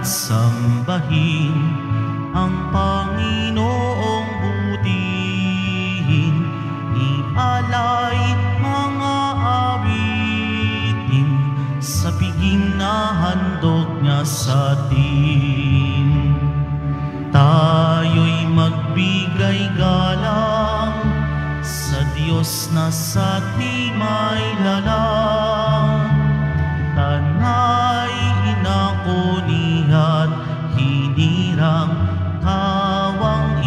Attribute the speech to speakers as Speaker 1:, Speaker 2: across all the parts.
Speaker 1: at sambahin ang Panginoong butihin. Ialay mga awitin sa piging na handog niya sa atin. Tayo'y magbigay galang sa Diyos na sa ating may lalang. Tanay inako niya't hinirang tawang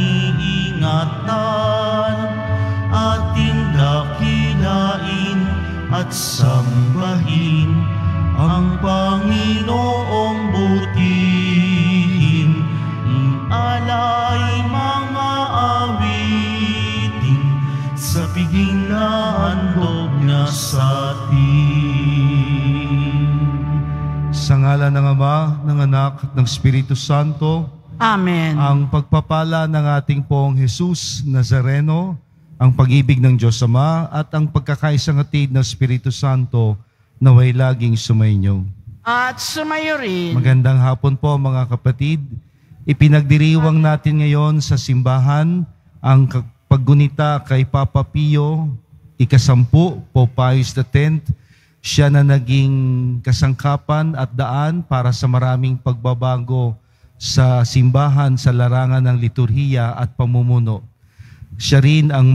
Speaker 1: iniingatan. Ating dakilain at sambahin ang Panginoong butihin. Ialay mga awitin sa piging na handog niya sa atin.
Speaker 2: Sa ngalan ng Ama, ng Anak, at ng Espiritu Santo.
Speaker 3: Amen.
Speaker 2: Ang pagpapala ng ating Poong Jesus Nazareno, ang pag-ibig ng Diyos Ama, at ang pagkakaisang hatid ng Espiritu Santo naway laging sumainyo.
Speaker 3: At sumayo rin.
Speaker 2: Magandang hapon po mga kapatid. Ipinagdiriwang natin ngayon sa simbahan ang paggunita kay Papa Pio ika-10, Pope Pius X. Siya na naging kasangkapan at daan para sa maraming pagbabago sa simbahan sa larangan ng liturhiya at pamumuno. Siya rin ang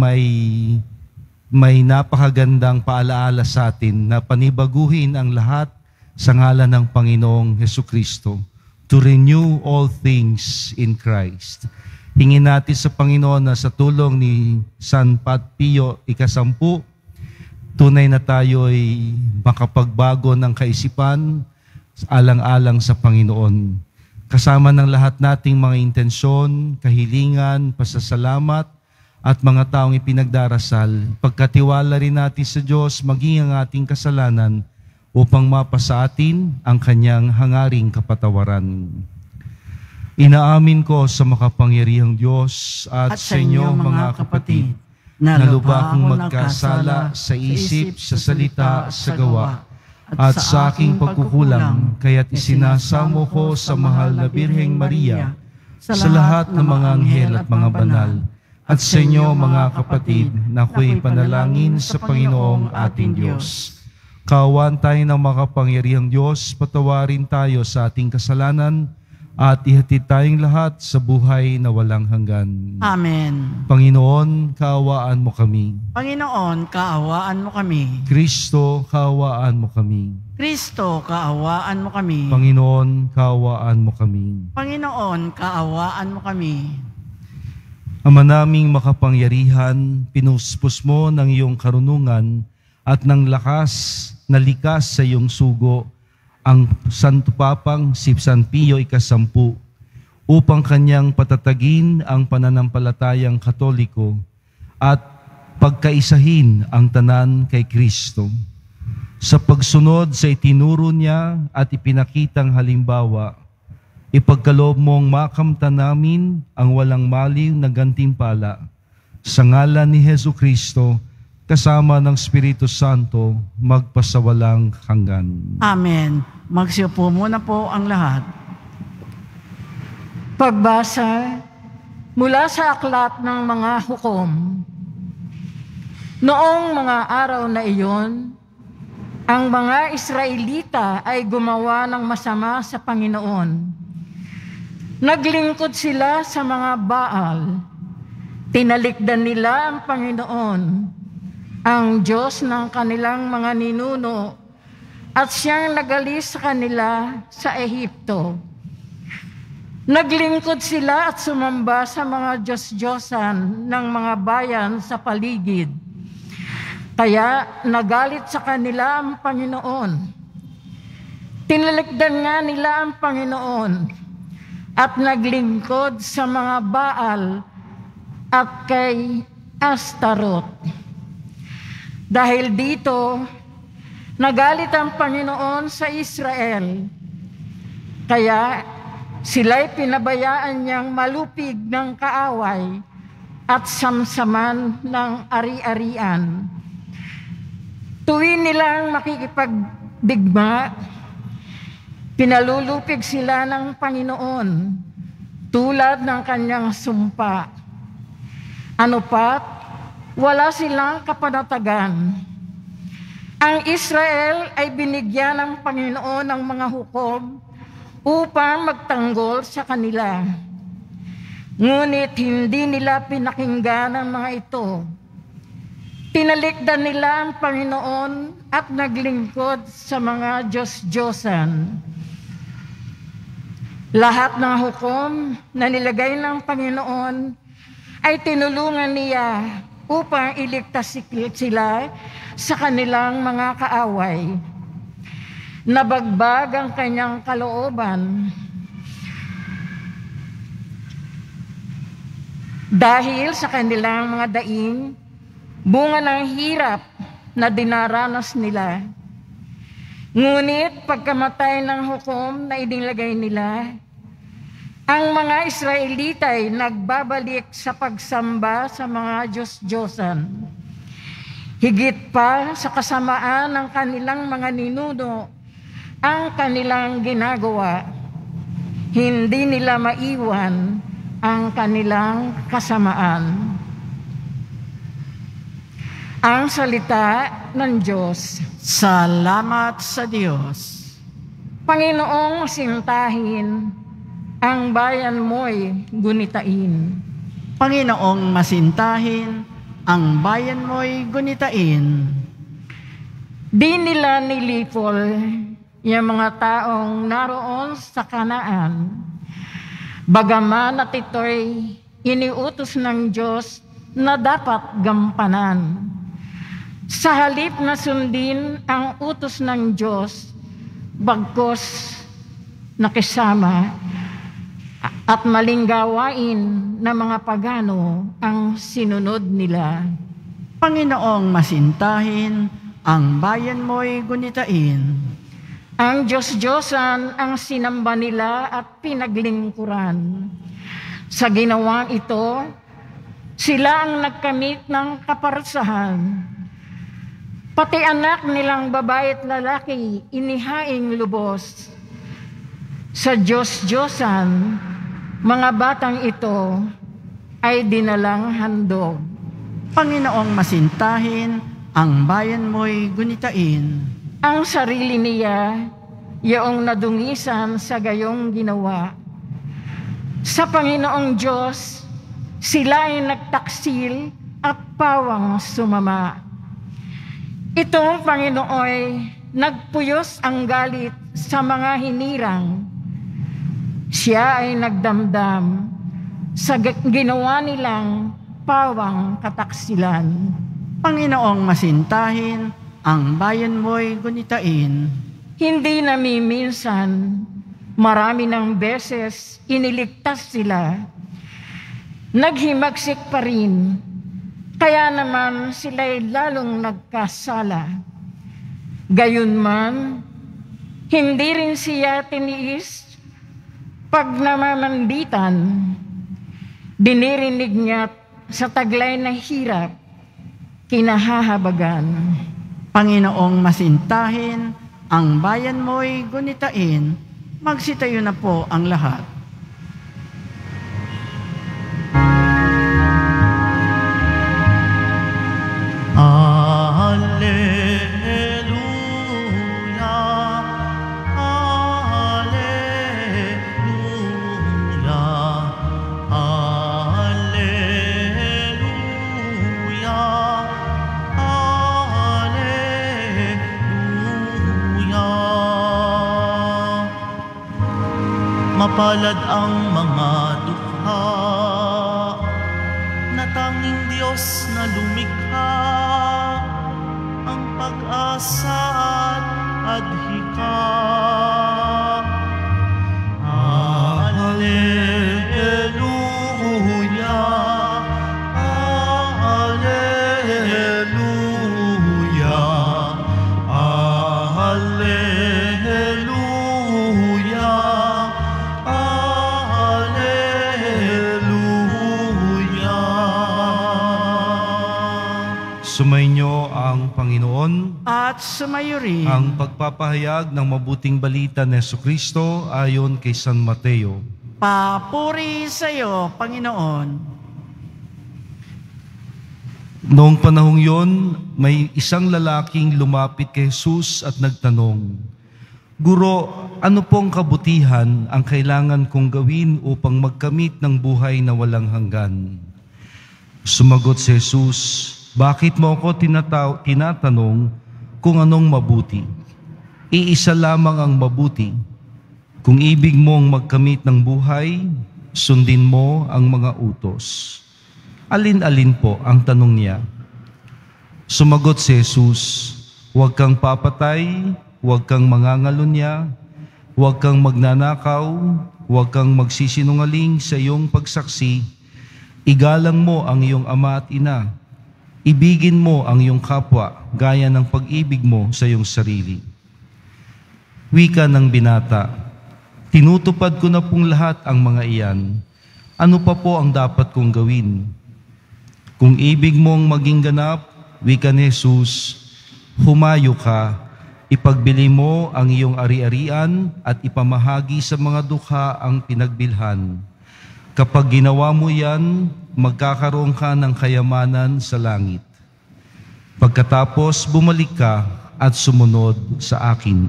Speaker 2: may napakagandang paalaala sa atin na panibaguhin ang lahat sa ngalan ng Panginoong Hesukristo, to renew all things in Christ. Hingin natin sa Panginoon na sa tulong ni San Pio ika-10, tunay na tayo'y makapagbago ng kaisipan alang-alang sa Panginoon. Kasama ng lahat nating mga intensyon, kahilingan, pasasalamat, at mga taong ipinagdarasal, pagkatiwala rin natin sa Diyos maging ang ating kasalanan upang mapasa atin ang Kanyang hangaring kapatawaran. Inaamin ko sa makapangyarihang Diyos at sa inyo mga kapatid, na lubha akong magkasala sa isip, sa salita, sa gawa, at sa aking pagkukulang, kaya't isinasamo ko sa mahal na Birheng Maria, sa lahat ng mga anghel at mga banal, at sa inyo mga kapatid, na ako'y panalangin sa Panginoong ating Diyos. Kaawaan tayo ng makapangyarihang Diyos, patawarin tayo sa ating kasalanan, at ihatid tayong lahat sa buhay na walang hanggan.
Speaker 3: Amen.
Speaker 2: Panginoon, kaawaan mo kami.
Speaker 3: Panginoon, kaawaan mo kami.
Speaker 2: Kristo, kaawaan mo kami.
Speaker 3: Kristo, kaawaan mo kami.
Speaker 2: Panginoon, kaawaan mo kami.
Speaker 3: Panginoon, kaawaan mo kami.
Speaker 2: Ama naming makapangyarihan, pinuspos mo ng iyong karunungan at ng lakas na likas sa iyong sugo ang Santo Papang si San Pio ika-10 upang kanyang patatagin ang pananampalatayang Katoliko at pagkaisahin ang tanan kay Kristo. Sa pagsunod sa itinuro niya at ipinakitang halimbawa, ipagkaloob mong makamtan namin ang walang maliw na gantimpala. Sa ngalan ni Hesukristo, kasama ng Espiritu Santo, magpasawalang hanggan.
Speaker 3: Amen. Magsiupo muna po ang lahat. Pagbasa mula sa aklat ng mga hukom. Noong mga araw na iyon, ang mga Israelita ay gumawa ng masama sa Panginoon. Naglingkod sila sa mga Baal. Tinalikdan nila ang Panginoon, ang Diyos ng kanilang mga ninuno, at siyang nagalis sa kanila sa Ehipto. Naglingkod sila at sumamba sa mga Diyos-Diyosan ng mga bayan sa paligid. Kaya nagalit sa kanila ang Panginoon. Tinalikdan nga nila ang Panginoon at naglingkod sa mga Baal at kay Astaroth. Dahil dito, nagalit ang Panginoon sa Israel. Kaya sila'y pinabayaan niyang malupig ng kaaway at samsaman ng ari-arian. Tuwin nilang makikipagdigma, Pinalulupig sila ng Panginoon tulad ng kanyang sumpa. Ano pat, wala silang kapanatagan. Ang Israel ay binigyan ng Panginoon ng mga hukom upang magtanggol sa kanila. Ngunit hindi nila pinakinggan ang mga ito. Tinalikdan nila ang Panginoon at naglingkod sa mga Diyos-Diyosan. Lahat ng hukom na nilagay ng Panginoon ay tinulungan niya upang iligtas sila sa kanilang mga kaaway. Nabagbag ang kanyang kalooban. Dahil sa kanilang mga daing, bunga ng hirap na dinaranas nila. Ngunit pagkamatay ng hukom na inilagay nila, ang mga Israelita ay nagbabalik sa pagsamba sa mga Diyos-Diyosan. Higit pa sa kasamaan ng kanilang mga ninuno ang kanilang ginagawa. Hindi nila maiwan ang kanilang kasamaan. Ang salita ng Diyos.
Speaker 4: Salamat sa Diyos.
Speaker 3: Panginoong masintahin, ang bayan mo'y gunitain.
Speaker 4: Panginoong masintahin, ang bayan mo'y gunitain.
Speaker 3: Di nila nilipol yung mga taong naroon sa Kanaan. Bagaman at ito'y iniutos ng Diyos na dapat gampanan. Sa halip na sundin ang utos ng Diyos, bagkos nakisama at maling gawain ng mga pagano ang sinunod nila.
Speaker 4: Panginoong masintahin, ang bayan mo'y gunitain.
Speaker 3: Ang Diyos-Diyosan ang sinamba nila at pinaglingkuran. Sa ginawang ito, sila ang nagkamit ng kaparusahan. Pati anak nilang babae at lalaki, inihaing lubos. Sa Diyos-Diyosan, mga batang ito ay dinalang handog.
Speaker 4: Panginoong masintahin, ang bayan mo'y gunitain.
Speaker 3: Ang sarili niya, yaong nadungisan sa gayong ginawa. Sa Panginoong Diyos, sila ay nagtaksil at pawang sumama. Itong Panginooy nagpuyos ang galit sa mga hinirang. Siya ay nagdamdam sa ginawa nilang pawang kataksilan.
Speaker 4: Panginoong masintahin, ang bayan mo'y gunitain.
Speaker 3: Hindi namiminsan, marami ng beses iniligtas sila. Naghimagsik pa rin, kaya naman sila'y lalong nagkasala. Gayunman, hindi rin siya tiniis pag namamanditan. Dinirinig niya sa taglay na hirap, kinahahabagan.
Speaker 4: Panginoong masintahin, ang bayan mo'y gunitain. Magsitayo na po ang lahat.
Speaker 1: Alleluia, alleluia, alleluia, alleluia. Mapalad ang mga dukha na tanging Diyos na lumikha, ang pag-asa at adhika. Alleluia, alleluia, alleluia, alleluia.
Speaker 2: Sumainyo ang Panginoon.
Speaker 4: At sumayo rin
Speaker 2: Ang pagpapahayag ng mabuting balita ni Jesucristo ayon kay San Mateo.
Speaker 4: papuri sa iyo, Panginoon.
Speaker 2: Noong panahong yon, may isang lalaking lumapit kay Jesus at nagtanong, Guro, ano pong kabutihan ang kailangan kong gawin upang magkamit ng buhay na walang hanggan? Sumagot si Jesus, bakit mo ako tinatanong kung anong mabuti? Iisa lamang ang mabuti. Kung ibig mong magkamit ng buhay, sundin mo ang mga utos. Alin-alin po ang tanong niya? Sumagot si Jesus, huwag kang papatay, huwag kang mangangalunya, huwag kang magnanakaw, huwag kang magsisinungaling sa iyong pagsaksi, igalang mo ang iyong ama at ina, ibigin mo ang iyong kapwa gaya ng pag-ibig mo sa iyong sarili. Wika ng binata, tinutupad ko na pong lahat ang mga iyan. Ano pa po ang dapat kong gawin? Kung ibig mong maging ganap, wika ni Jesus, humayo ka, ipagbili mo ang iyong ari-arian at ipamahagi sa mga dukha ang pinagbilhan. Kapag ginawa mo yan, magkakaroon ka ng kayamanan sa langit. Pagkatapos, bumalik ka at sumunod sa akin.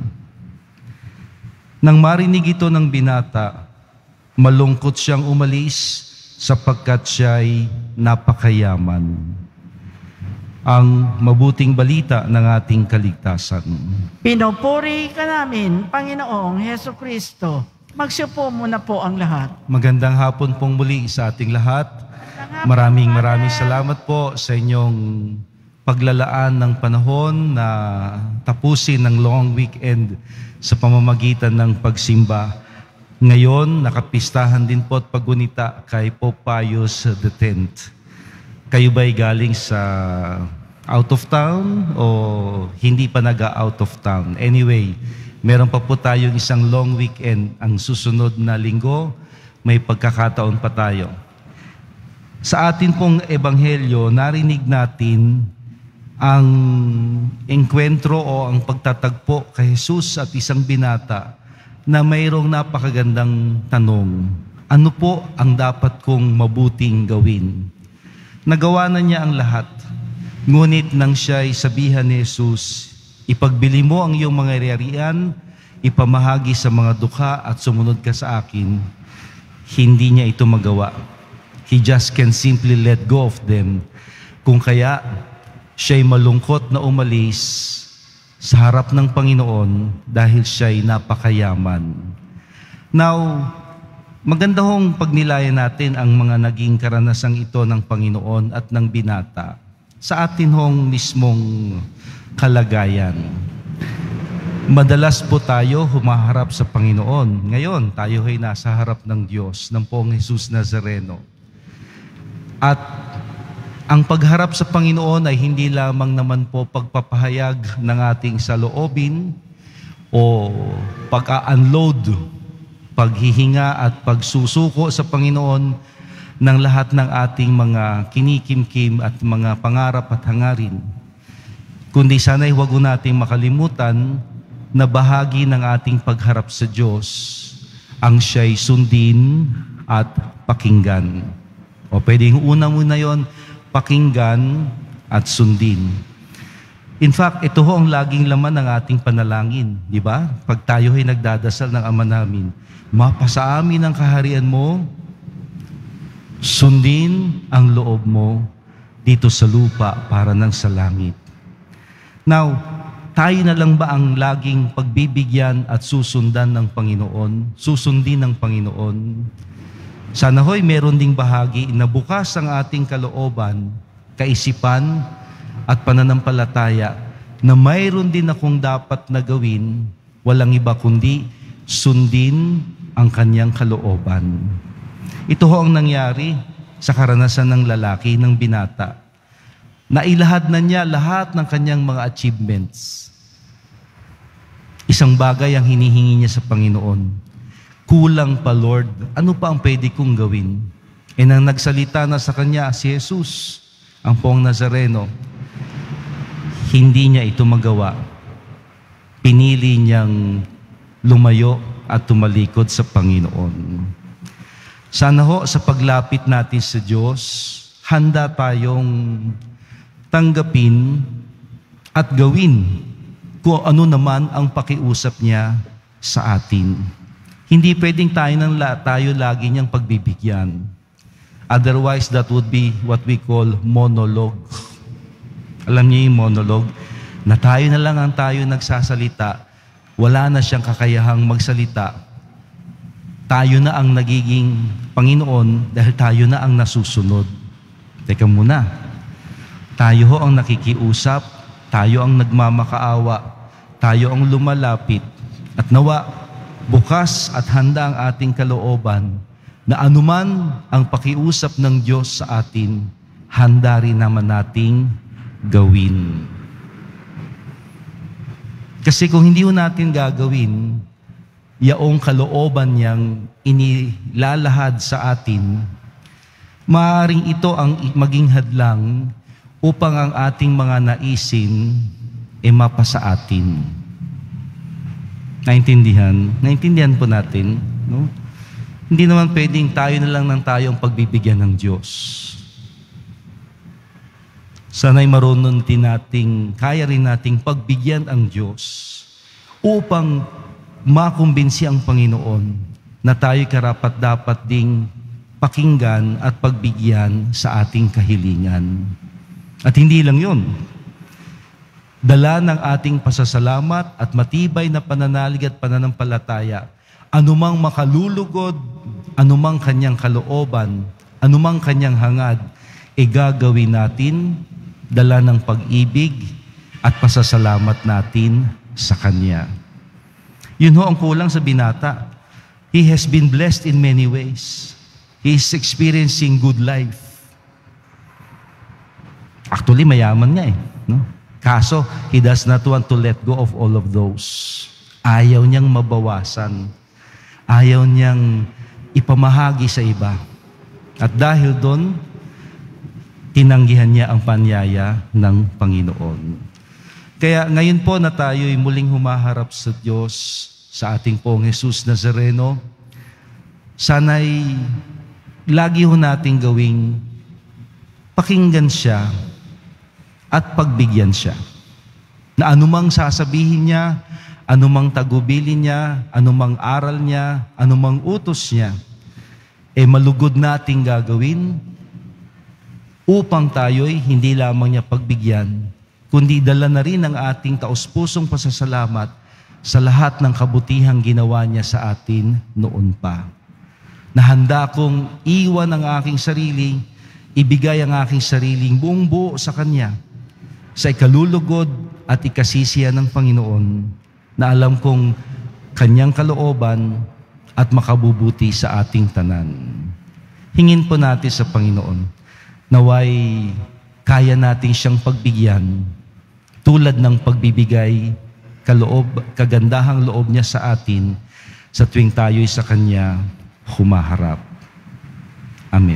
Speaker 2: Nang marinig ito ng binata, malungkot siyang umalis sapagkat siya'y napakayaman. Ang mabuting balita ng ating kaligtasan.
Speaker 4: Pinupuri ka namin, Panginoong Heso Kristo. Magsiupo muna po ang lahat.
Speaker 2: Magandang hapon pong muli sa ating lahat. Maraming salamat po sa inyong paglalaan ng panahon na tapusin ng long weekend sa pamamagitan ng pagsimba. Ngayon, nakapistahan din po at paggunita kay Pope Pius X. Kayo ba'y galing sa out of town o hindi pa out of town? Anyway, meron pa po tayong isang long weekend. Ang susunod na linggo, may pagkakataon pa tayo. Sa atin pong ebanghelyo, narinig natin ang engkwentro o ang pagtatagpo kay Jesus at isang binata na mayroong napakagandang tanong. Ano po ang dapat kong mabuting gawin? Nagawa na niya ang lahat. Ngunit nang siya'y sabihan ni Jesus, ipagbili mo ang iyong mga ari-arian, ipamahagi sa mga dukha at sumunod ka sa akin, hindi niya ito magawa. He just can simply let go of them. Kung kaya, siya'y malungkot na umalis sa harap ng Panginoon dahil siya'y napakayaman. Now, maganda hong pagnilayan natin ang mga naging karanasang ito ng Panginoon at ng binata sa atin hong mismong kalagayan. Madalas po tayo humaharap sa Panginoon. Ngayon, tayo ay nasa harap ng Diyos, ng Poong Jesus Nazareno. At ang pagharap sa Panginoon ay hindi lamang naman po pagpapahayag ng ating saloobin o pag-unload, paghihinga at pagsusuko sa Panginoon ng lahat ng ating mga kinikimkim at mga pangarap at hangarin. Kundi sana'y huwag nating makalimutan na bahagi ng ating pagharap sa Diyos ang siya'y sundin at pakinggan. O pwedeng una muna yon, pakinggan at sundin. In fact, ito ho ang laging laman ng ating panalangin, di ba? Pag tayo ay nagdadasal ng Ama namin, mapasa amin ang kaharian mo, sundin ang loob mo dito sa lupa para nang sa langit. Now, tayo na lang ba ang laging pagbibigyan at susundan ng Panginoon? Susundin ng Panginoon? Sana ho'y meron ding bahagi na bukas ang ating kalooban, kaisipan at pananampalataya na mayroon din akong dapat na gawin, walang iba kundi sundin ang kanyang kalooban. Ito ho ang nangyari sa karanasan ng lalaki, ng binata. Nailahad na niya lahat ng kanyang mga achievements. Isang bagay ang hinihingi niya sa Panginoon. Kulang pa, Lord. Ano pa ang pwede kong gawin? E nang nagsalita na sa kanya si Jesus, ang Poong Nazareno, hindi niya ito magawa. Pinili niyang lumayo at tumalikod sa Panginoon. Sana ho sa paglapit natin sa Diyos, handa tayong tanggapin at gawin kung ano naman ang pakiusap niya sa atin. Hindi pwedeng tayo lagi niyang pagbibigyan. Otherwise, that would be what we call monologue. Alam niyo yung monologue? Na tayo na lang ang tayo nagsasalita, wala na siyang kakayahang magsalita. Tayo na ang nagiging Panginoon dahil tayo na ang nasusunod. Teka muna, tayo ho ang nakikiusap, tayo ang nagmamakaawa, tayo ang lumalapit, at nawa, bukas at handa ang ating kalooban na anuman ang pakiusap ng Diyos sa atin, handa rin naman nating gawin. Kasi kung hindi natin gagawin, yaong kalooban niyang inilalahad sa atin, maaaring ito ang maging hadlang upang ang ating mga naisin mapasa atin. Naintindihan? Naintindihan po natin, no? Hindi naman pwedeng tayo na lang ng tayong pagbibigyan ng Diyos. Sana'y marunong kaya rin nating pagbigyan ang Diyos upang makumbinsi ang Panginoon na tayo'y karapat-dapat ding pakinggan at pagbigyan sa ating kahilingan. At hindi lang yun. Dala ng ating pasasalamat at matibay na pananalig at pananampalataya, anumang makalulugod, anumang kanyang kalooban, anumang kanyang hangad, gagawin natin, dala ng pag-ibig at pasasalamat natin sa Kanya. Yun ho ang kulang sa binata. He has been blessed in many ways. He is experiencing good life. Actually, mayaman nga no? Kaso, he does not want to let go of all of those. Ayaw niyang mabawasan. Ayaw niyang ipamahagi sa iba. At dahil doon, tinanggihan niya ang panyaya ng Panginoon. Kaya ngayon po na tayo'y muling humaharap sa Diyos, sa ating pong Jesus Nazareno, sana'y lagi ho nating gawing pakinggan siya at pagbigyan siya. Na anumang sasabihin niya, anumang tagubilin niya, anumang aral niya, anumang utos niya, malugod nating gagawin upang tayo'y hindi lamang niya pagbigyan, kundi dala na rin ang ating taos-pusong pasasalamat sa lahat ng kabutihang ginawa niya sa atin noon pa. Na handa kong iwan ang aking sarili, ibigay ang aking sariling buong buo sa Kanya, sa ikalulugod at ikasisiya ng Panginoon, na alam kong Kanyang kalooban at makabubuti sa ating tanan. Hingin po natin sa Panginoon, naway kaya natin siyang pagbigyan tulad ng pagbibigay kagandahang loob niya sa atin sa tuwing tayo'y sa Kanya humaharap. Amen.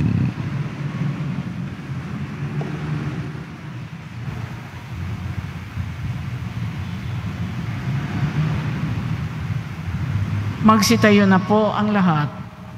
Speaker 4: Magsitayo na po ang lahat.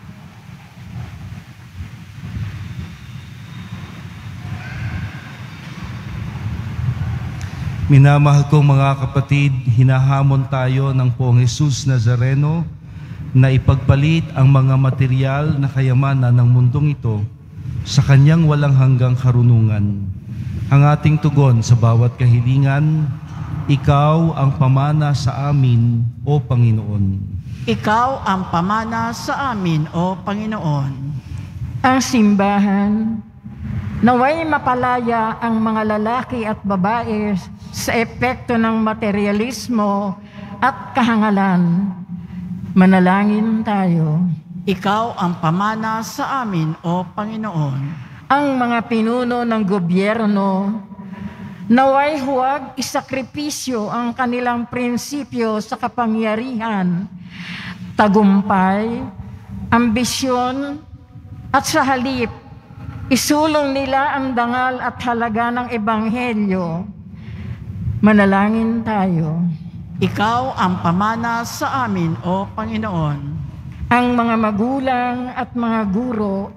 Speaker 2: Minamahal kong mga kapatid, hinahamon tayo ng Poong Jesus Nazareno na ipagpalit ang mga material na kayamanan ng mundong ito sa Kanyang walang hanggang karunungan. Ang ating tugon sa bawat kahilingan, Ikaw ang pamana sa amin, O Panginoon.
Speaker 4: Ikaw ang pamana sa amin, O Panginoon.
Speaker 3: Ang simbahan, naway mapalaya ang mga lalaki at babae sa epekto ng materialismo at kahangalan. Manalangin tayo.
Speaker 4: Ikaw ang pamana sa amin, O Panginoon.
Speaker 3: Ang mga pinuno ng gobyerno, naway huwag isakripisyo ang kanilang prinsipyo sa kapangyarihan, tagumpay, ambisyon, at sa halip, isulong nila ang dangal at halaga ng Ebanghelyo. Manalangin tayo.
Speaker 4: Ikaw ang pamana sa amin, O Panginoon.
Speaker 3: Ang mga magulang at mga guro,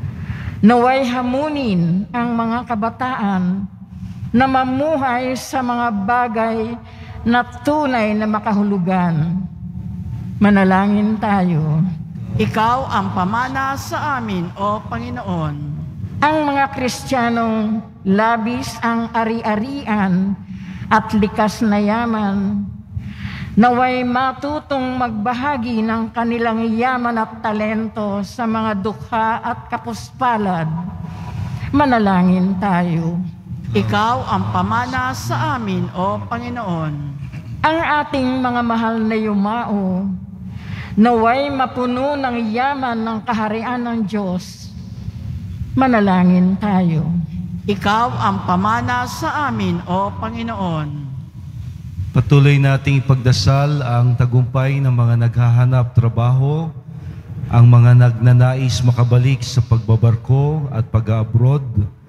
Speaker 3: naway hamunin ang mga kabataan na mamuhay sa mga bagay na tunay na makahulugan. Manalangin tayo.
Speaker 4: Ikaw ang pamana sa amin, O Panginoon.
Speaker 3: Ang mga Kristiyanong labis ang ari-arian at likas na yaman, naway matutong magbahagi ng kanilang yaman at talento sa mga dukha at kapuspalad. Manalangin tayo.
Speaker 4: Ikaw ang pamana sa amin, O Panginoon.
Speaker 3: Ang ating mga mahal na yumao, naway mapuno ng yaman ng kaharian ng Diyos. Manalangin tayo.
Speaker 4: Ikaw ang pamana sa amin, O Panginoon.
Speaker 2: Patuloy nating ipagdasal ang tagumpay ng mga naghahanap trabaho, ang mga nagnanais makabalik sa pagbabarko at pag-abroad,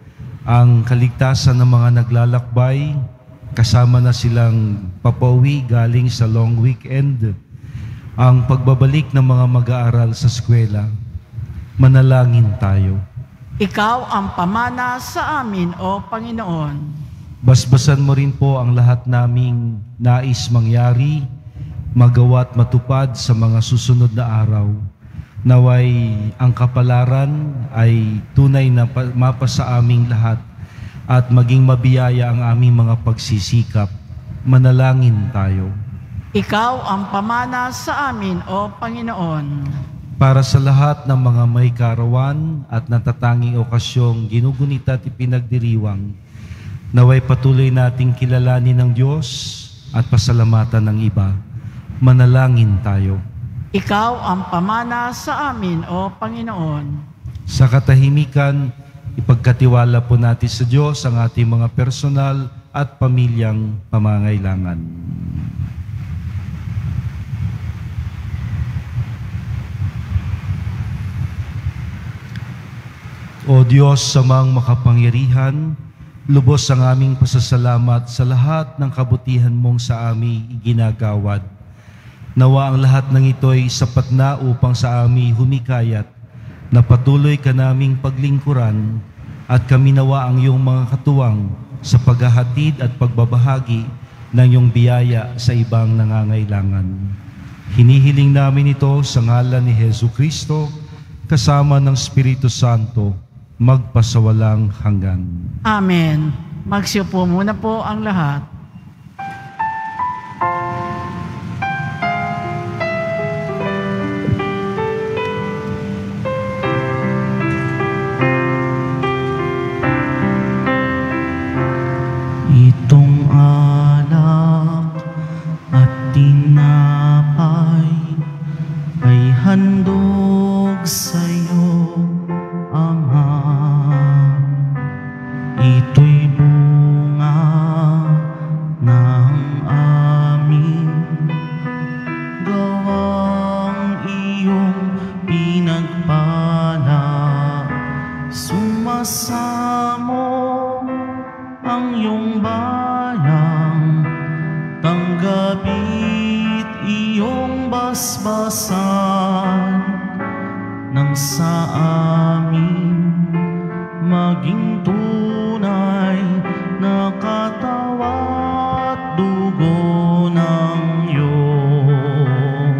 Speaker 2: ang kaligtasan ng mga naglalakbay, kasama na silang papauwi galing sa long weekend, ang pagbabalik ng mga mag-aaral sa eskwela. Manalangin tayo.
Speaker 4: Ikaw ang pamana sa amin, O Panginoon.
Speaker 2: Basbasan mo rin po ang lahat naming nais mangyari, magawa at matupad sa mga susunod na araw. Naway ang kapalaran ay tunay na mapasa aming lahat at maging mabiyaya ang aming mga pagsisikap. Manalangin tayo.
Speaker 4: Ikaw ang pamana sa amin, O Panginoon.
Speaker 2: Para sa lahat ng mga may karawan at natatanging okasyong ginugunita at ipinagdiriwang, naway patuloy nating kilalanin ng Diyos at pasalamatan ng iba. Manalangin tayo.
Speaker 4: Ikaw ang pamana sa amin, O Panginoon.
Speaker 2: Sa katahimikan, ipagkatiwala po natin sa Diyos ang ating mga personal at pamilyang pamangailangan. O Diyos, samang makapangyarihan, lubos ang aming pasasalamat sa lahat ng kabutihan mong sa amin iginagawad. Nawa ang lahat ng ito'y sapat na upang sa amin humikayat na patuloy ka naming paglingkuran at kami nawa ang iyong mga katuwang sa paghahatid at pagbabahagi ng iyong biyaya sa ibang nangangailangan. Hinihiling namin ito sa ngalan ni Jesucristo kasama ng Espiritu Santo, magpasawalang hanggan.
Speaker 4: Amen. Magsiupo muna po ang lahat.
Speaker 1: Itong alak at tinapay ay handog sa'yo, Ama. Ito'y bunga ng aming gawang iyong pinagpala. Sumasamo ang iyong bayang, tanggapit iyong basbasan, nang sa amin maging tunay na katawan at dugo ng iyong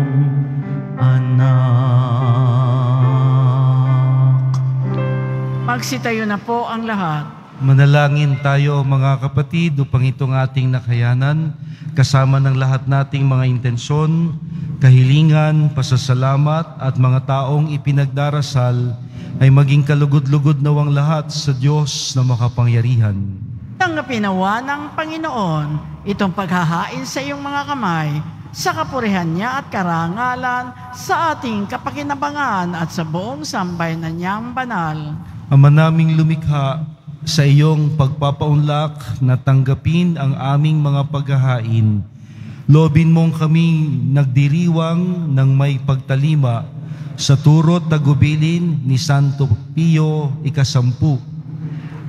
Speaker 1: anak.
Speaker 4: Magsitayo na po ang lahat.
Speaker 2: Manalangin tayo mga kapatid upang itong ating nakayanan, kasama ng lahat nating mga intensyon, kahilingan, pasasalamat at mga taong ipinagdarasal ay maging kalugod-lugod nawang lahat sa Diyos na makapangyarihan.
Speaker 4: Tanggapin nawa ng Panginoon itong paghahain sa iyong mga kamay sa kapurihan niya at karangalan sa ating kapakinabangan at sa buong sambayanan niyang banal.
Speaker 2: Ama naming lumikha, sa iyong pagpapaunlak na tanggapin ang aming mga paghahain, lobin mong kami nagdiriwang ng may pagtalima sa turot tagubilin ni Santo Pio ika-10,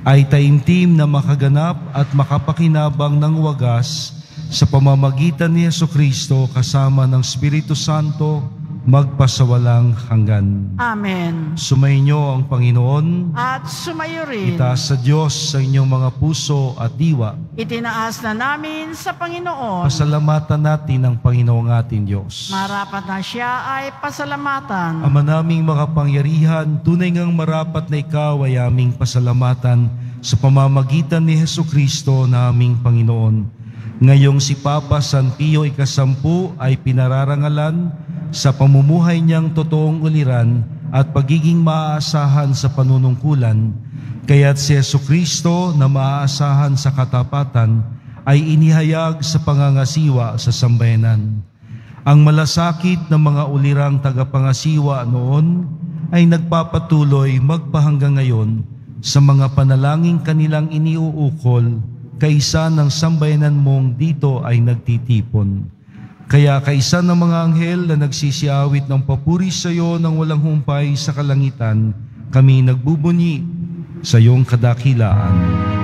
Speaker 2: ay taimtim na makaganap at makapakinabang ng wagas sa pamamagitan ni Jesucristo kasama ng Espiritu Santo magpasawalang hanggan.
Speaker 4: Amen.
Speaker 2: Sumainyo ang Panginoon.
Speaker 4: At sumayo rin.
Speaker 2: Itaas sa Diyos sa inyong mga puso at diwa.
Speaker 4: Itinaas na namin sa Panginoon.
Speaker 2: Pasalamatan natin ang Panginoong ating Diyos.
Speaker 4: Marapat na siya ay pasalamatan.
Speaker 2: Ama naming makapangyarihan, tunay ngang marapat na ikaw ay aming pasalamatan sa pamamagitan ni Jesucristo na aming Panginoon. Ngayong si Papa San Pio X ay pinararangalan sa pamumuhay niyang totoong uliran at pagiging maaasahan sa panunungkulan, kaya't si Jesucristo na maaasahan sa katapatan ay inihayag sa pangangasiwa sa sambayanan. Ang malasakit ng mga ulirang tagapangasiwa noon ay nagpapatuloy magpahanggang ngayon sa mga panalangin kanilang iniuukol kaisa ng sambayanan mong dito ay nagtitipon. Kaya kaisa ng mga anghel na nagsisiawit ng papuri sa iyo ng walang humpay sa kalangitan, kami nagbubunyi sa iyong kadakilaan.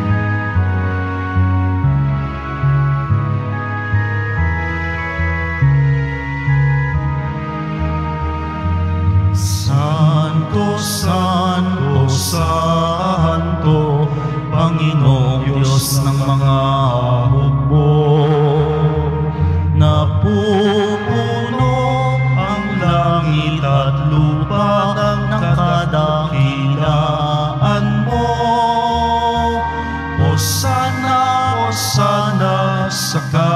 Speaker 1: Santo, Santo, Santo, Panginoong Diyos ng mga hukbo. Napupuno ang langit at lupa ng kadakilaan mo. Hosana, Hosana sa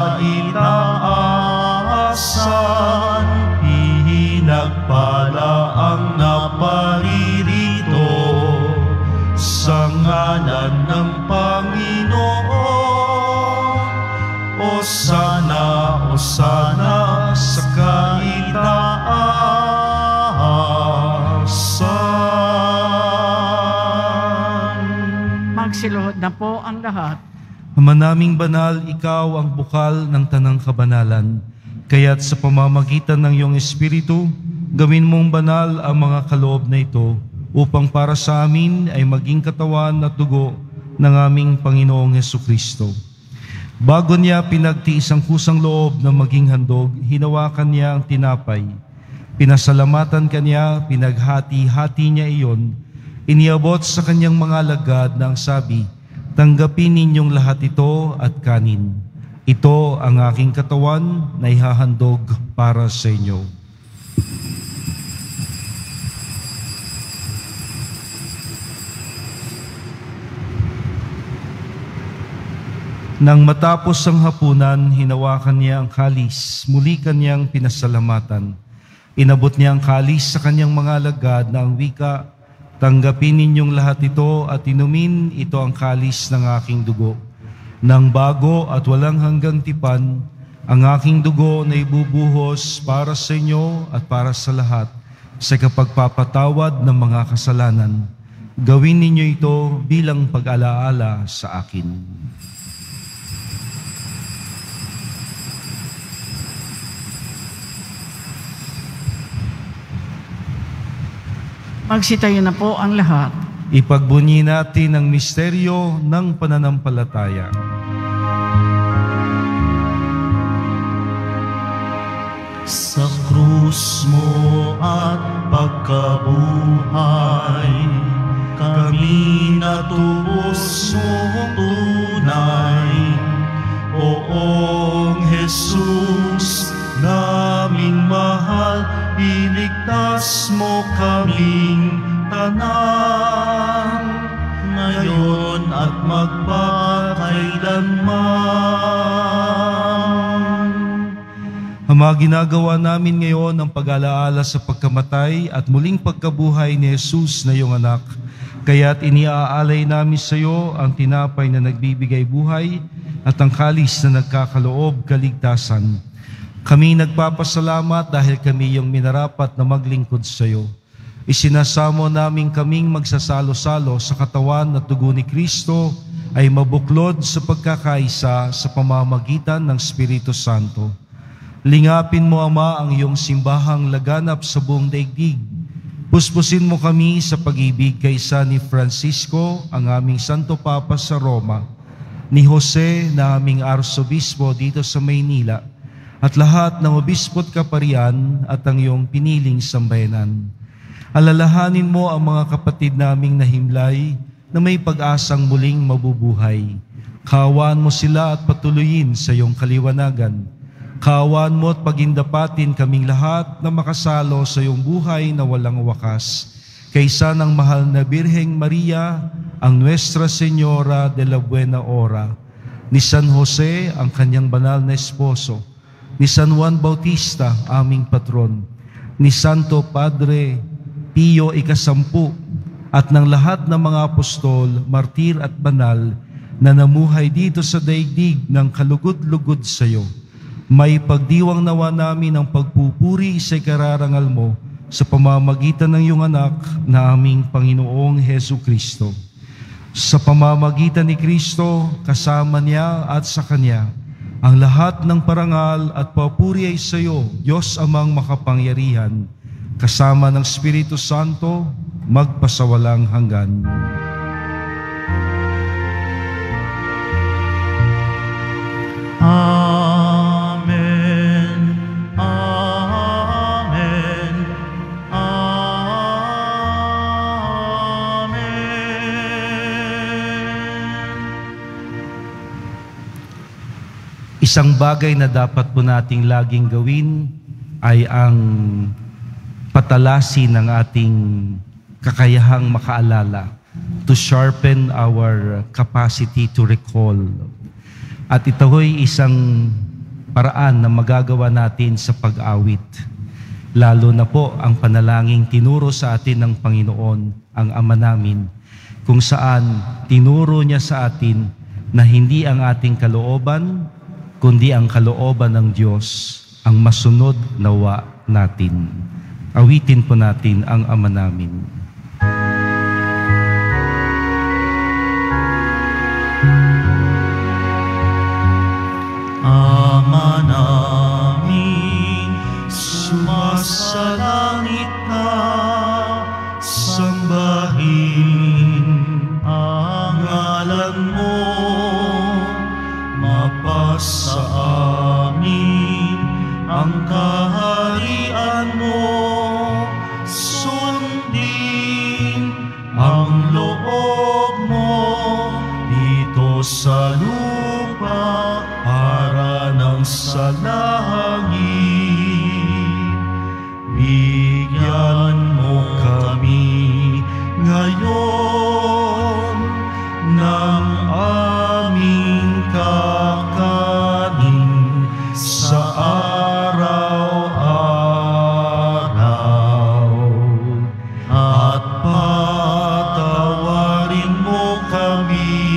Speaker 1: kaitaasan. Ihinagpala ang naparirito sa ngalan ng Panginoon. Hosana, Hosana sa kaitaasan.
Speaker 4: Magsiluhod na po ang lahat.
Speaker 2: Ama naming banal, ikaw ang bukal ng tanang kabanalan. Kaya't sa pamamagitan ng iyong Espiritu, gawin mong banal ang mga kaloob na ito upang para sa amin ay maging katawan at dugo ng aming Panginoong Jesucristo. Bago niya pinagtiis ang kusang loob na maging handog, hinawakan niya ang tinapay. Pinasalamatan kanya, pinaghati-hati niya iyon, iniabot sa kanyang mga alagad na ang sabi, "Tanggapin ninyong lahat ito at kanin. Ito ang aking katawan na ihahandog para sa inyo." Nang matapos ang hapunan, hinawakan niya ang kalis, muli kanyang pinasalamatan. Inabot niya ang kalis sa kanyang mga alagad na ang wika, "Tanggapin ninyong lahat ito at inumin, ito ang kalis ng aking dugo. Nang bago at walang hanggang tipan, ang aking dugo na ibubuhos para sa inyo at para sa lahat sa kapagpapatawad ng mga kasalanan. Gawin ninyo ito bilang pag-alaala sa akin."
Speaker 4: Magsitayo na po ang lahat.
Speaker 2: Ipagbunyi natin ang misteryo ng pananampalataya.
Speaker 1: Sa krus mo at pagkabuhay, kami natubos mong tunay. Oong Jesus, naming mahal, iligtas mo kaming tanan, ngayon at magpakailanman.
Speaker 2: Ama, ginagawa namin ngayon ang pag-alaala sa pagkamatay at muling pagkabuhay ni Jesus na iyong anak. Kaya't iniaalay namin sa iyo ang tinapay na nagbibigay buhay at ang kalis na nagkakaloob kaligtasan. Kami nagpapasalamat dahil kami yung minarapat na maglingkod sa iyo. Isinasamo namin kaming magsasalo-salo sa katawan at dugo ni Kristo ay mabuklod sa pagkakaisa sa pamamagitan ng Espiritu Santo. Lingapin mo, Ama, ang iyong simbahang laganap sa buong daigdig. Puspusin mo kami sa pag-ibig kaysa ni Francisco, ang aming Santo Papa sa Roma, ni Jose na aming Arsobispo dito sa Maynila, at lahat ng obispo't kaparian at ang iyong piniling sambayanan. Alalahanin mo ang mga kapatid naming nahimlay na may pag-asang muling mabubuhay. Kaawaan mo sila at patuloyin sa iyong kaliwanagan. Kaawaan mo at pagindapatin kaming lahat na makasalo sa iyong buhay na walang wakas. Kaysa ng mahal na Birheng Maria, ang Nuestra Señora de la Buena Hora, ni San Jose, ang kanyang banal na esposo, ni San Juan Bautista, aming patron, ni Santo Padre Pio X, at ng lahat ng mga apostol, martir at banal na namuhay dito sa daigdig ng kalugod-lugod sa iyo. May pagdiwang nawa namin ang pagpupuri sa ikararangal mo sa pamamagitan ng iyong anak na aming Panginoong Hesu Kristo. Sa pamamagitan ni Kristo, kasama niya at sa Kanya, ang lahat ng parangal at papuri ay sa iyo, Diyos Amang makapangyarihan, kasama ng Espiritu Santo, magpasawalang hanggan.
Speaker 1: Amen. Amen. Amen.
Speaker 2: Isang bagay na dapat po nating laging gawin ay ang patalasin ng ating kakayahang makaalala, to sharpen our capacity to recall. At ito ay isang paraan na magagawa natin sa pag-awit. Lalo na po ang panalangin tinuro sa atin ng Panginoon, ang Ama namin, kung saan tinuro niya sa atin na hindi ang ating kalooban, kundi ang kalooban ng Diyos ang masunod nawa natin. Awitin po natin ang Ama namin.
Speaker 1: Ama namin, sumasalangit ka, sambahin ang ngalan mo, mapasa amin ang kaharian mo, sundin ang loob mo dito sa lupa para ng sa langit. Bigyan mo kami ngayon ng aming kakanin sa araw-araw, at patawarin mo kami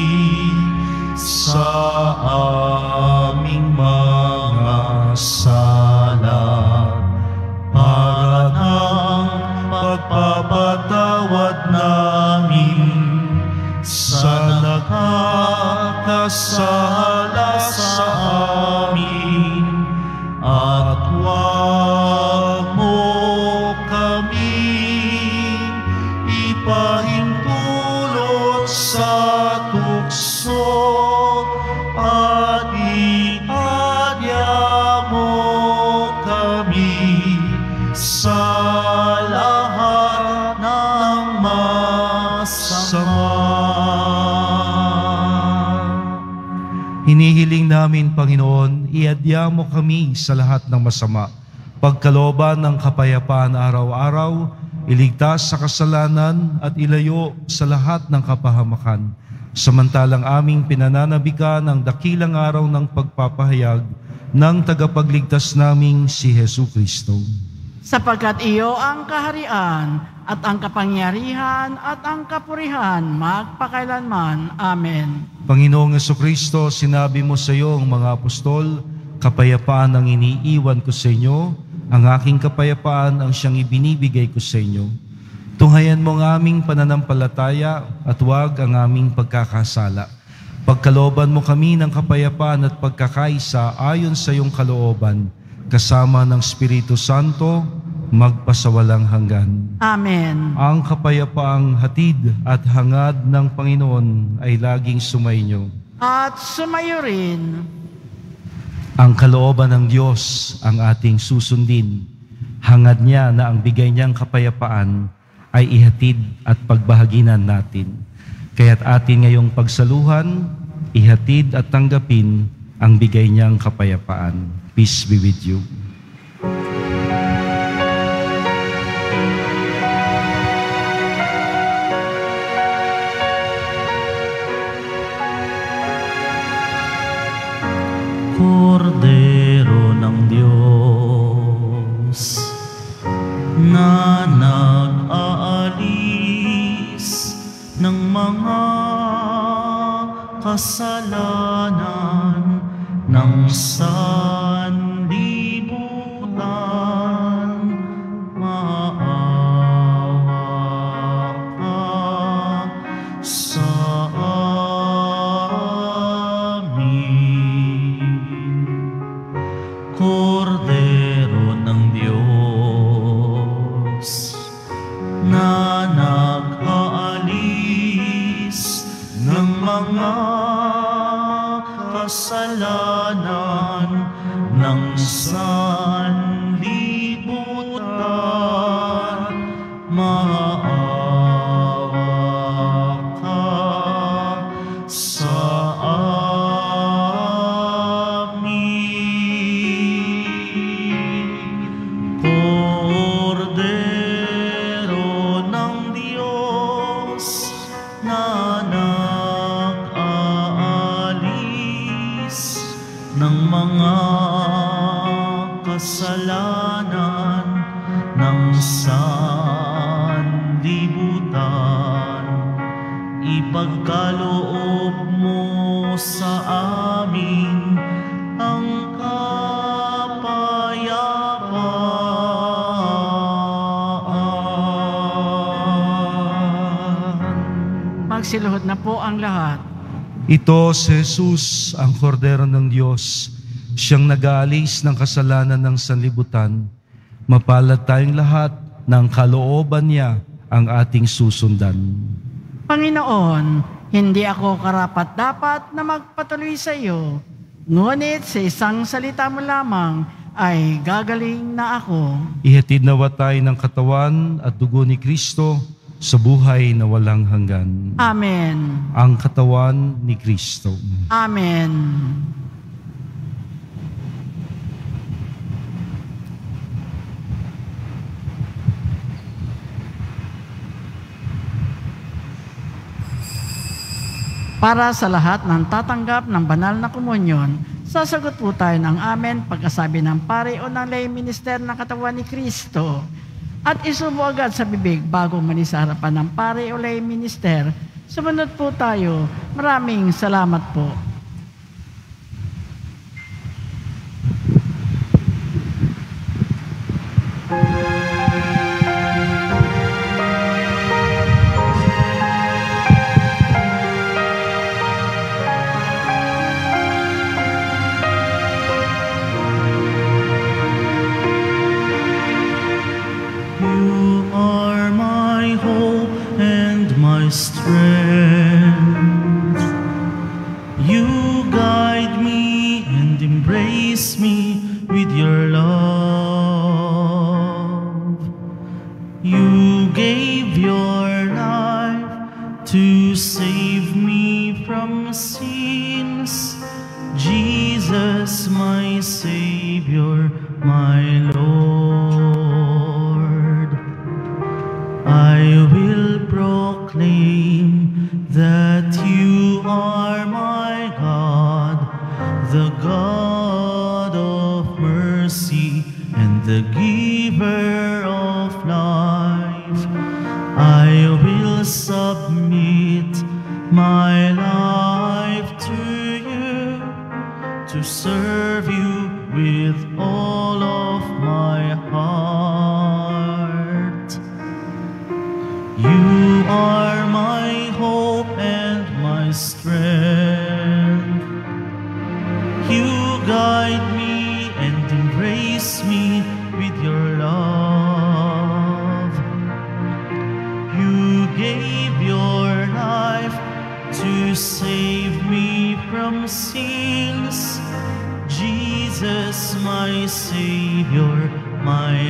Speaker 1: sa aming mga sala, para ng pagpapatawad namin sa nakakasala sa amin, at huwag mo kami ipahintulot sa tukso, at iadya mo kami sa lahat ng masama.
Speaker 2: Hinihiling namin, Panginoon, iadya mo kami sa lahat ng masama, pagkalooban ng kapayapaan araw-araw, iligtas sa kasalanan at ilayo sa lahat ng kapahamakan, samantalang aming pinananabikan ang dakilang araw ng pagpapahayag ng tagapagligtas naming si Hesu Kristo.
Speaker 4: Sapagkat iyo ang kaharian at ang kapangyarihan at ang kapurihan magpakailanman. Amen.
Speaker 2: Panginoong Jesucristo, sinabi mo sa iyong mga apostol, kapayapaan ang iniiwan ko sa inyo, ang aking kapayapaan ang siyang ibinibigay ko sa inyo. Tunghayan mo ang aming pananampalataya at huwag ang aming pagkakasala. Pagkalooban mo kami ng kapayapaan at pagkakaisa ayon sa iyong kalooban, kasama ng Espiritu Santo, magpasawalang hanggan.
Speaker 4: Amen.
Speaker 2: Ang kapayapaang hatid at hangad ng Panginoon ay laging sumainyo.
Speaker 4: At sumayo rin.
Speaker 2: Ang kalooban ng Diyos ang ating susundin. Hangad niya na ang bigay niyang kapayapaan ay ihatid at pagbahaginan natin. Kaya't atin ngayong pagsaluhan, ihatid at tanggapin ang bigay niyang kapayapaan. Peace be with you.
Speaker 1: Kordero ng Diyos na nag-aalis ng mga kasalanan ng sanlibutan, maawa ka sa Kordero ng Diyos na nag-aalis ng mga kasalanan ng sanlibutan, maawa ka sa Kordero ng Diyos na nag-aalis ng mga kasalanan ng sanlibutan, ipagkaloob mo sa amin ang
Speaker 4: Magsiluhod na po ang lahat.
Speaker 2: Ito si Jesus, ang Kordero ng Diyos, siyang nag-aalis ng kasalanan ng sanlibutan. Mapalad tayong lahat ng kalooban niya ang ating susundan.
Speaker 4: Panginoon, hindi ako karapat-dapat na magpatuloy sa iyo, ngunit sa isang salita mo lamang ay gagaling na ako.
Speaker 2: Ihatid nawa tayo ng katawan at dugo ni Kristo sa buhay na walang hanggan.
Speaker 4: Amen.
Speaker 2: Ang katawan ni Kristo.
Speaker 4: Amen. Para sa lahat ng tatanggap ng banal na komunyon, sasagot po tayo ng amen pagkasabi ng pare o ng lay minister ng katawan ni Kristo. At isubo agad sa bibig bago malis sa harapan ng pare o lay minister. Sumunod po tayo. Maraming salamat po.
Speaker 1: Strength. You guide me and embrace me with your love. You gave your life to save me from sins. Jesus, my Savior, my Lord. I will proclaim that you are my God, the God of mercy and the giver of life. I will submit my life to you, to serve you with all of my heart. You are my hope and my strength. You guide me and embrace me with your love. from sins. Jesus, my Savior, my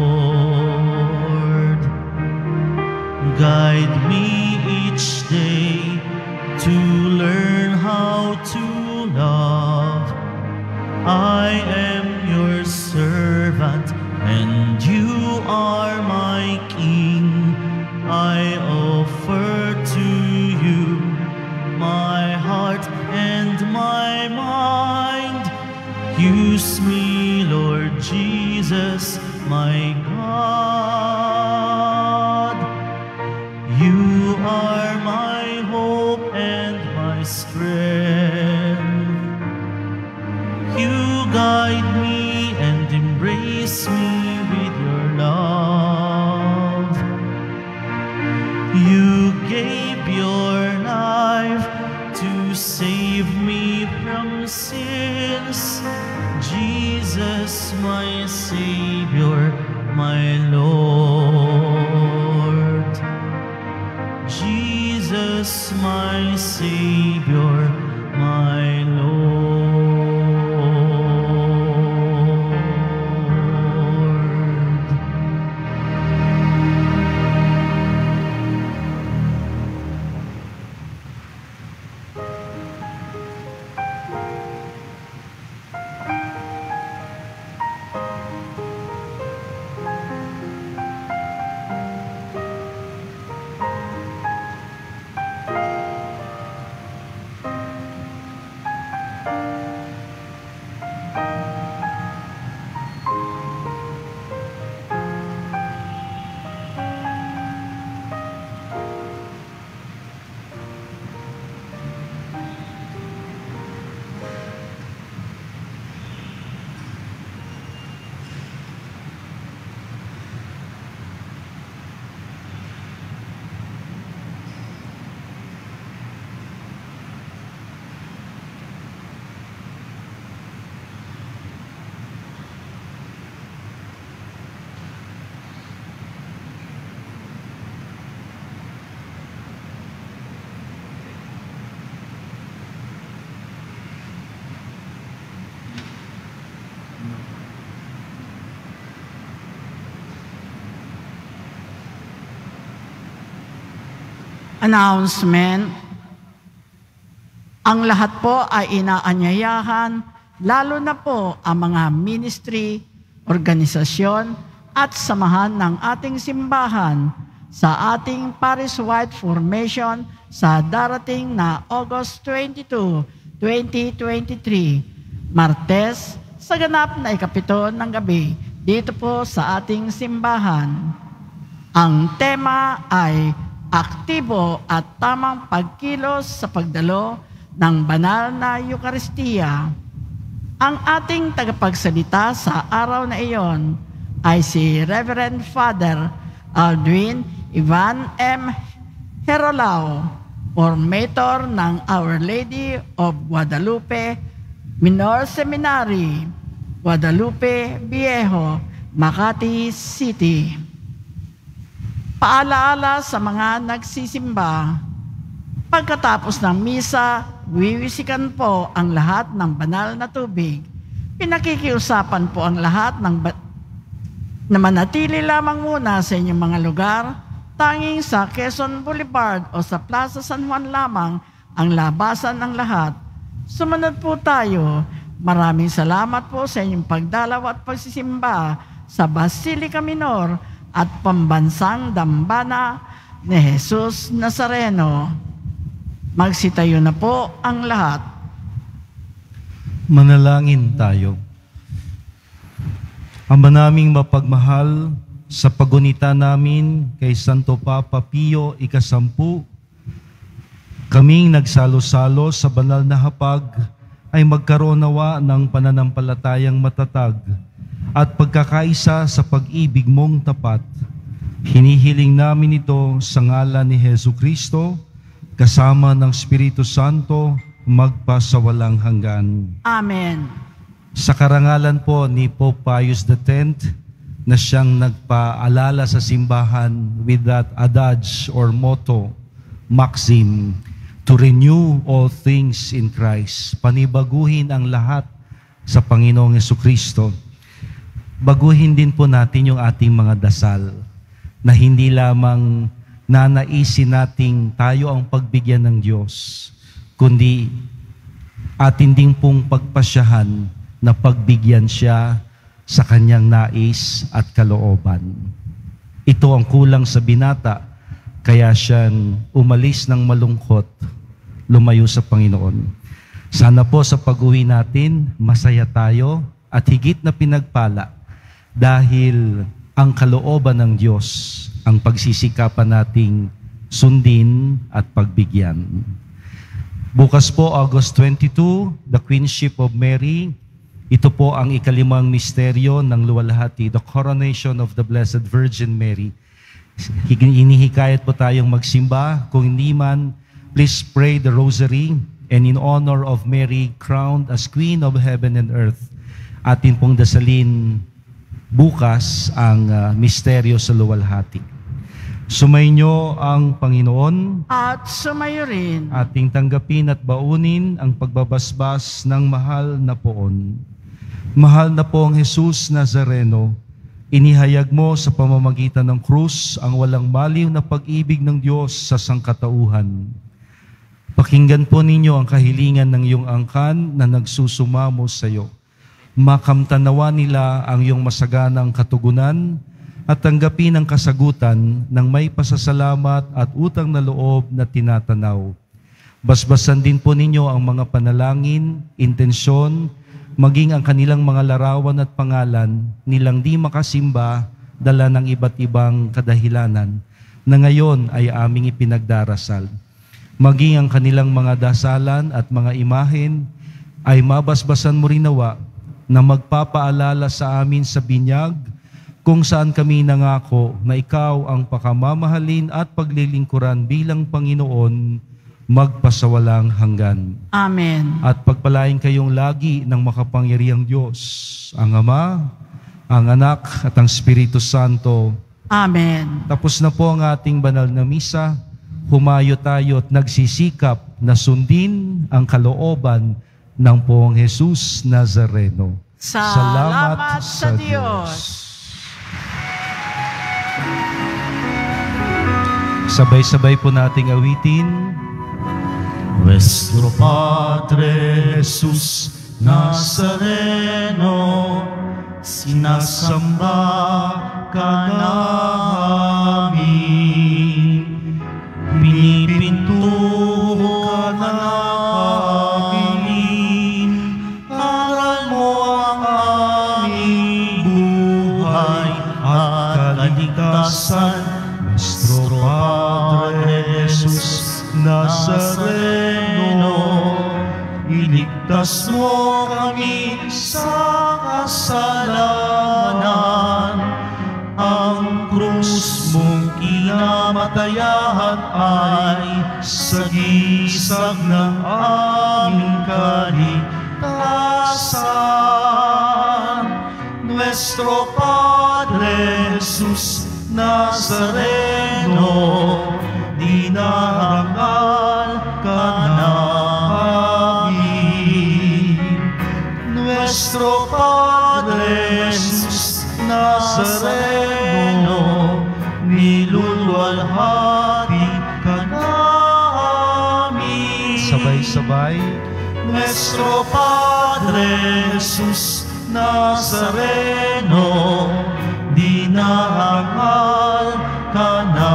Speaker 1: Lord. Guide me each day to learn how to love. I am your servant, and you are my King. I offer to you my heart and my mind. Use me, Lord Jesus, my God. You are my hope and my strength. You guide me and embrace me with your love. You gave your life to save me from sins. Jesus, my Savior, my Lord. Jesus, my Savior, my Lord.
Speaker 4: Announcement. Ang lahat po ay inaanyayahan, lalo na po ang mga ministry, organisasyon at samahan ng ating simbahan sa ating parish-wide formation sa darating na August 22, 2023, Martes, sa ganap na ikapito ng gabi, dito po sa ating simbahan. Ang tema ay aktibo at tamang pagkilos sa pagdalo ng banal na Eucharistia. Ang ating tagapagsalita sa araw na iyon ay si Reverend Father Aldwin Ivan M. Herolao, formator ng Our Lady of Guadalupe Minor Seminary, Guadalupe Viejo, Makati City. Paalaala sa mga nagsisimba, pagkatapos ng misa, wiwisikan po ang lahat ng banal na tubig. Pinakikiusapan po ang lahat na manatili lamang muna sa inyong mga lugar, tanging sa Quezon Boulevard o sa Plaza San Juan lamang ang labasan ng lahat. Sumunod po tayo. Maraming salamat po sa inyong pagdalaw at pagsisimba sa Basilica Minor at Pambansang Dambana ni Jesus Nazareno. Magsitayo na po ang lahat.
Speaker 2: Manalangin tayo. Ama naming mapagmahal, sa pagunita namin kay Santo Papa Pio ika-10, kaming nagsalo-salo sa banal na hapag ay magkaroon nawa ng pananampalatayang matatag at pagkakaisa sa pag-ibig mong tapat. Hinihiling namin ito sa ngalan ni Jesucristo, kasama ng Espiritu Santo, magpasawalang hanggan.
Speaker 4: Amen.
Speaker 2: Sa karangalan po ni Pope Pius X, na siyang nagpaalala sa simbahan with that adage or motto, maxim, to renew all things in Christ. Panibaguhin ang lahat sa Panginoong Jesucristo. Baguhin din po natin yung ating mga dasal na hindi lamang nanaisin nating tayo ang pagbigyan ng Diyos, kundi atin din pong pagpasyahan na pagbigyan siya sa kanyang nais at kalooban. Ito ang kulang sa binata, kaya siyang umalis ng malungkot, lumayo sa Panginoon. Sana po sa pag-uwi natin, masaya tayo at higit na pinagpala dahil ang kalooban ng Diyos ang pagsisikapan nating sundin at pagbigyan. Bukas po, August 22, the Queenship of Mary. Ito po ang ikalimang misteryo ng luwalhati, the Coronation of the Blessed Virgin Mary. Inihikayat po tayong magsimba. Kung hindi man, please pray the Rosary, and in honor of Mary, crowned as Queen of Heaven and Earth, atin pong dasalin bukas ang misteryo sa luwalhati. Sumainyo ang Panginoon
Speaker 4: At sumayo rin.
Speaker 2: ating tanggapin at baunin ang pagbabasbas ng mahal na poon. Mahal na poong Jesus Nazareno, inihayag mo sa pamamagitan ng krus ang walang maliw na pag-ibig ng Diyos sa sangkatauhan. Pakinggan po ninyo ang kahilingan ng iyong angkan na nagsusumamo sa iyo. Makamtanawa nila ang iyong masaganang katugunan at tanggapin ang kasagutan ng may pasasalamat at utang na loob na tinatanaw. Basbasan din po ninyo ang mga panalangin, intensyon, maging ang kanilang mga larawan at pangalan nilang di makasimba dala ng iba't ibang kadahilanan na ngayon ay aming ipinagdarasal. Maging ang kanilang mga dasalan at mga imahen ay mabasbasan mo rin nawa na magpapaalala sa amin sa binyag kung saan kami nangako na ikaw ang pakamamahalin at paglilingkuran bilang Panginoon magpasawalang hanggan.
Speaker 4: Amen.
Speaker 2: At pagpalain kayong lagi ng makapangyarihang Diyos, ang Ama, ang Anak, at ang Espiritu Santo.
Speaker 4: Amen.
Speaker 2: Tapos na po ang ating banal na misa. Humayo tayo at nagsisikap na sundin ang kalooban ng Poong Jesus Nazareno.
Speaker 4: Salamat sa Diyos.
Speaker 2: Sabay-sabay po nating awitin.
Speaker 1: Nuestro Padre Jesus Nazareno, sinasamba ka namin, pinipintuho ka namin, aral mo ang aming buhay at kaligtasan. Nuestro Padre Jesus Nazareno, iligtas mo kami sa kasalanan. Ang krus mong kinamatayan ay sagisag ng aming kaligtasan. Nuestro Padre Jesus Nazareno, dinarangal ka namin. Nuestro Padre Jesus Nazareno, niluluwalhati ka namin.
Speaker 2: Sabay-sabay.
Speaker 1: Nuestro Padre Jesus Nazareno, dinarangal ka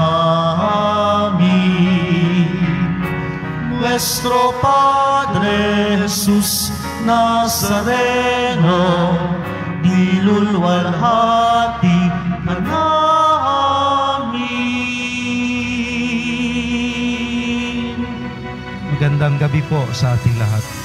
Speaker 1: namin. Nuestro Padre Jesus Nazareno, niluluwalhati ka namin.
Speaker 2: Magandang gabi po sa ating lahat.